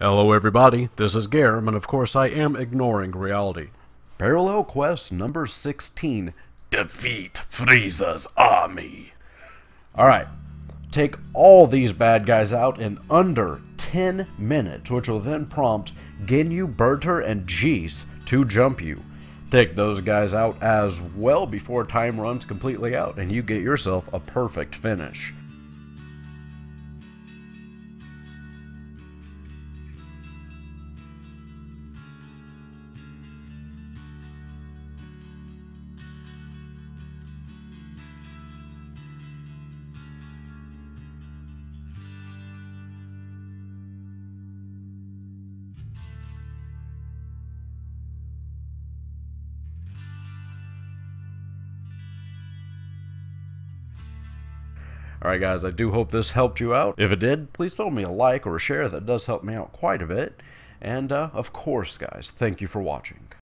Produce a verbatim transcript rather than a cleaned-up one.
Hello everybody, this is Garum, and of course I am ignoring reality. Parallel quest number sixteen, Defeat Frieza's Army. Alright, take all these bad guys out in under ten minutes, which will then prompt Ginyu, Berter, and Jeese to jump you. Take those guys out as well before time runs completely out, and you get yourself a perfect finish. Alright guys, I do hope this helped you out. If it did, please throw me a like or a share. That does help me out quite a bit. And uh, of course guys, thank you for watching.